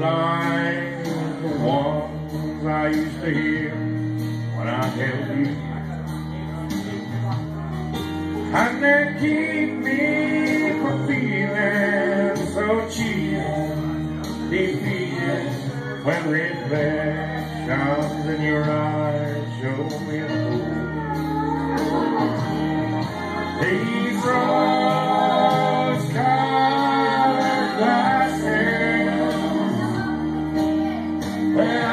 like the ones I used to hear when I held you. And they keep me from feeling so cheap, defeated, when reflections in your eyes show me a fool. These rose-colored glasses, well,